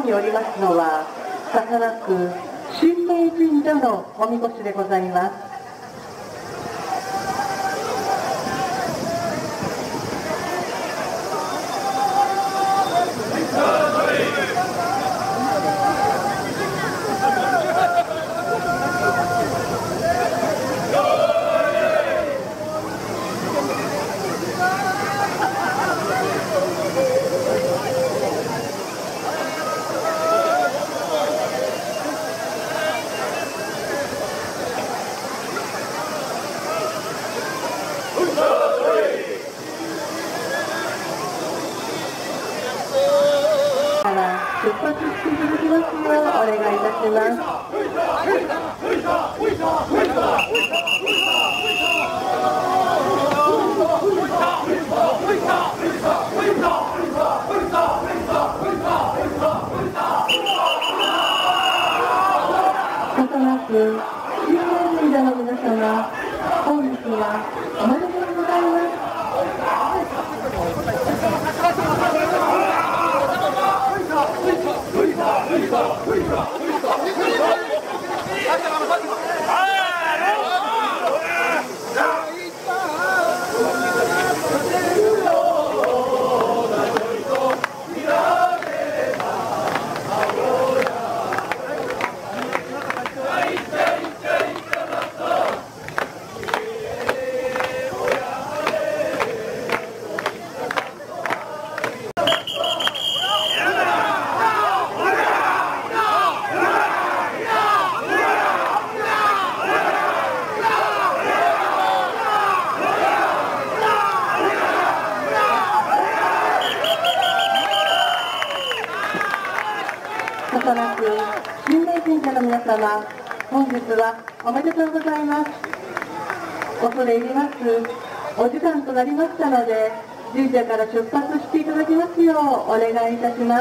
におりますのは、笹名区神明神社のおみこしでございます。出発していただきますようお願いいたします。笹名区神明神社の皆様、本日はおめでとうございます。笹名区神明神社の皆様、本日はおめでとうございます。恐れ入ります。お時間となりましたので、神社から出発していただきますようお願いいたします。